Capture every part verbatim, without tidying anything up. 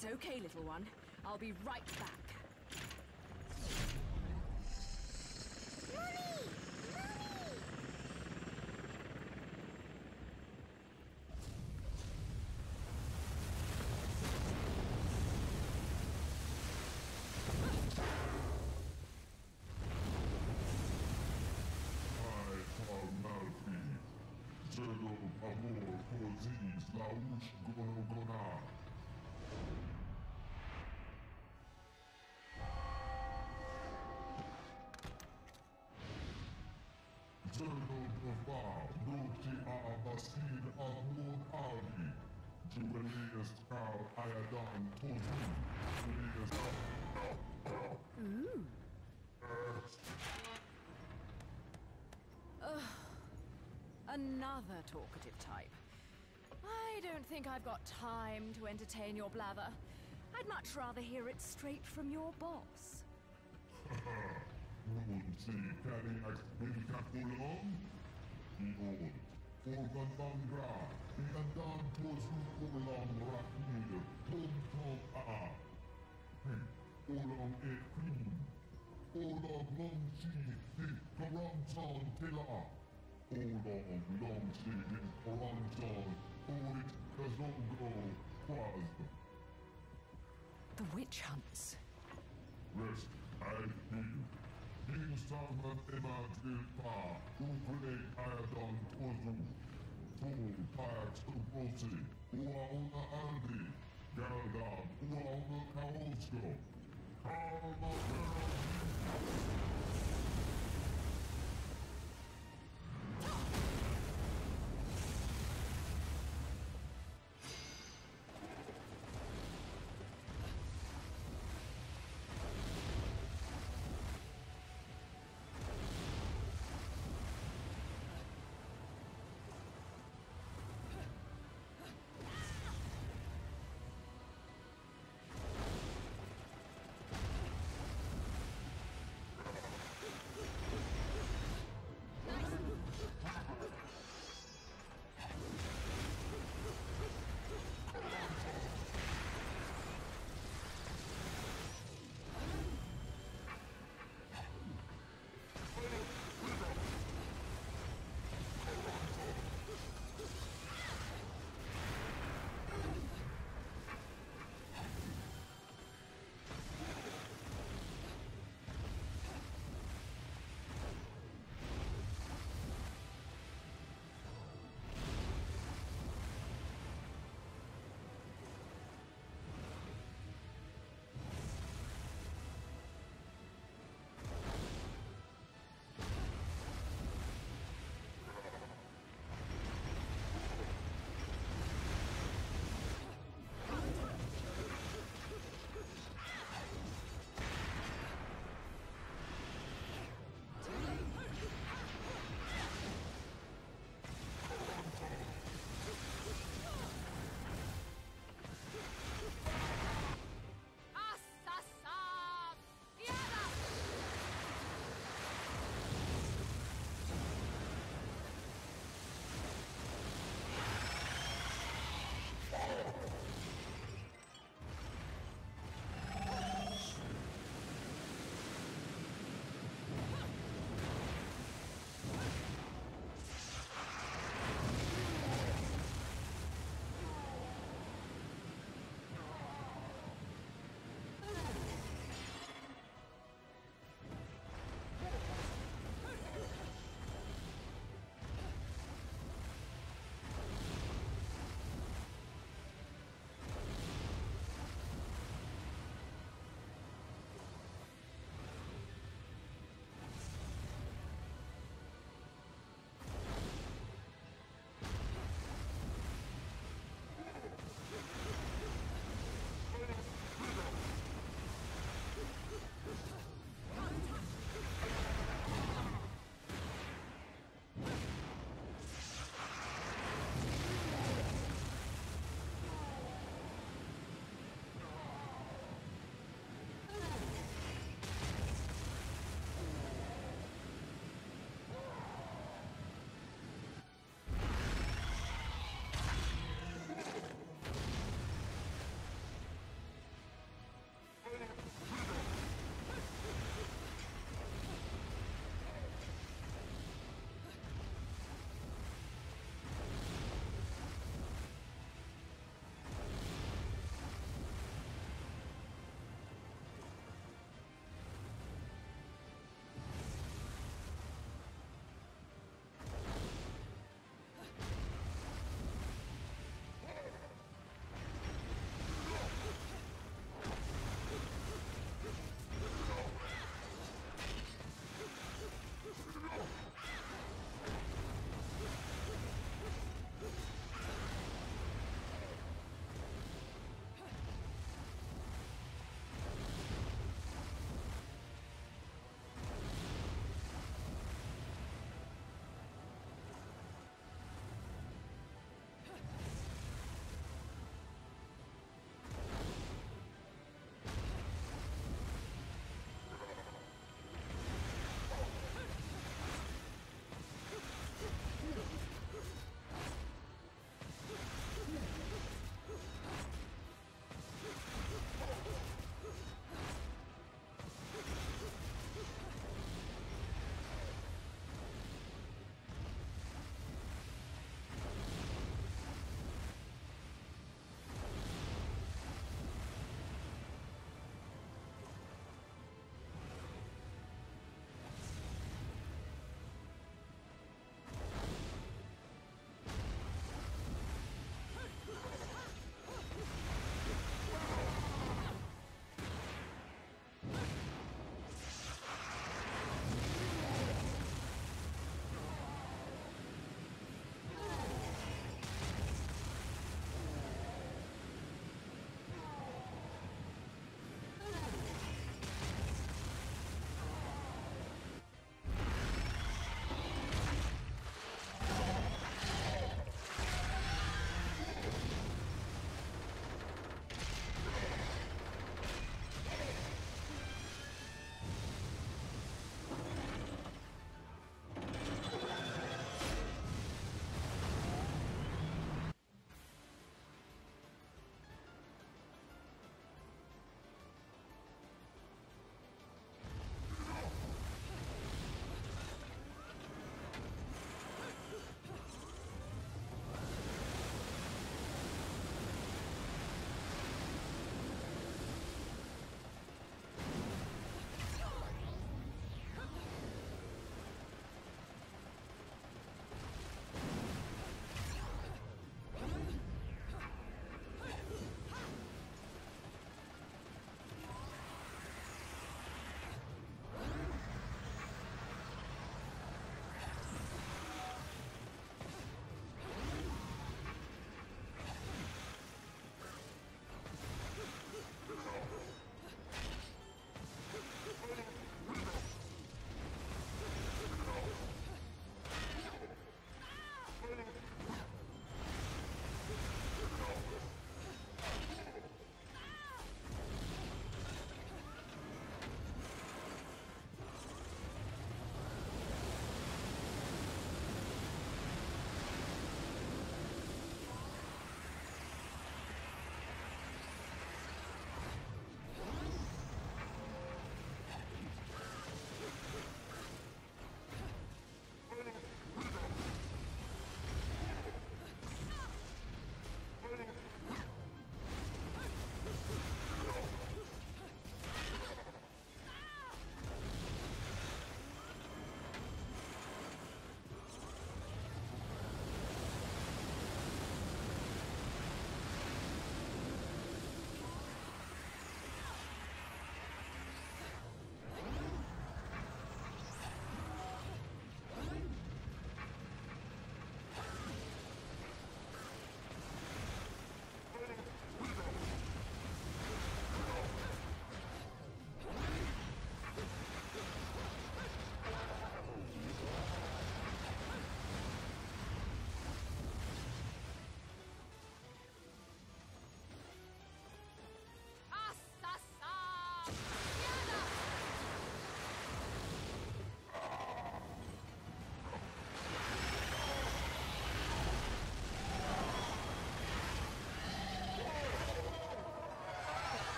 It's okay, little one. I'll be right back. Celo amor pozis lausz gonogona. Celo dwa nokti a basid amor ali. Jubileus kar ayadan tozu. Jubileus Ooh. Ugh. Another talkative type. I don't think I've got time to entertain your blather. I'd much rather hear it straight from your boss. Haha, would see carry act will capulum? Behold, Organ Bangra, the Andan Tosu Olam Raknid, Tom Tom A. Hey, Olam E Queen, Olam Long Chi, the Karam San Tela. Olam Long Chi, the Karam San, Orit Kazongo, Quaz. The witch hunts. Rest, I heal. King Salman Emma Drilpa, Ukule Ayadon Tozu, Tul Pax Ubosi, Uauna Aldi, Galdan, Uauna Kaosko, Karma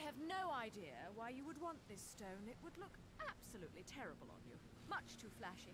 have no idea why you would want this stone. It would look absolutely terrible on you. Much too flashy.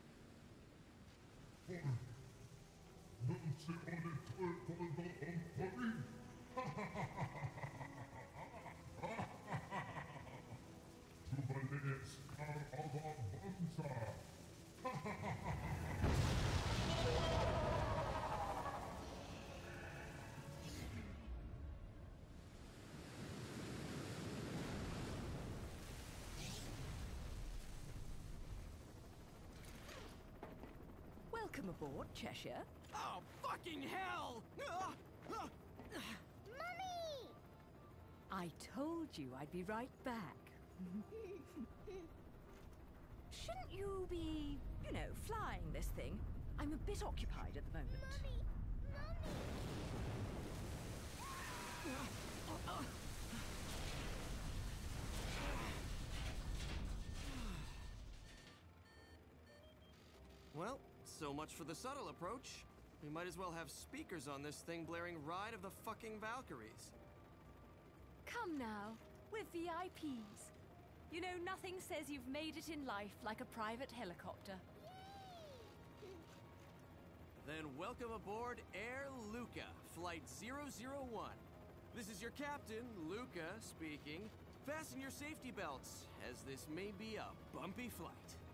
Welcome aboard, Cheshire. Oh, fucking hell! Ah! Ah! Mummy! I told you I'd be right back. Shouldn't you be, you know, flying this thing? I'm a bit occupied at the moment. Mummy! Mummy! Well, so much for the subtle approach. We might as well have speakers on this thing blaring Ride of the fucking Valkyries. Come now, we're V I Ps. You know, nothing says you've made it in life like a private helicopter. Then welcome aboard Air Luca, Flight zero zero one. This is your captain, Luca, speaking. Fasten your safety belts, as this may be a bumpy flight.